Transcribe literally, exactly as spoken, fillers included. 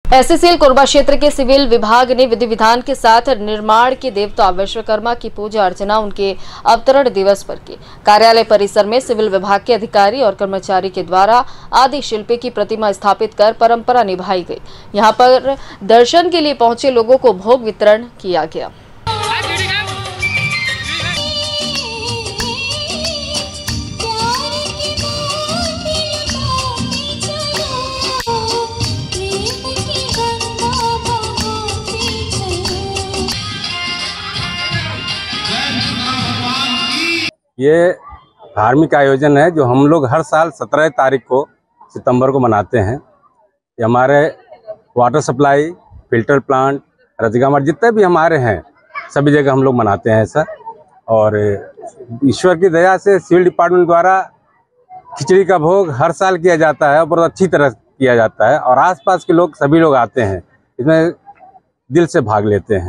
SCL Korba क्षेत्र के civil विभाग ने विधि विधान के साथ निर्माण के देवता विश्वकर्मा की पूजा अर्चना उनके अवतरण दिवस पर की। कार्यालय परिसर में सिविल विभाग के अधिकारी और कर्मचारी के द्वारा आदि शिल्पी की प्रतिमा स्थापित कर परंपरा निभाई गई। यहां पर दर्शन के लिए पहुंचे लोगों को भोग वितरण किया गया। ये धार्मिक आयोजन है जो हम लोग हर साल सत्रह तारीख को सितंबर को मनाते हैं। ये हमारे वाटर सप्लाई, फिल्टर प्लांट, रजगामठ जितने भी हमारे हैं सभी जगह हम लोग मनाते हैं ऐसा। और ईश्वर की दया से सिविल डिपार्टमेंट द्वारा खिचड़ी का भोग हर साल किया जाता है और बहुत अच्छी तरह किया जाता है और आसपास के लोग सभी लोग आते हैं, इसमें दिल से भाग लेते हैं।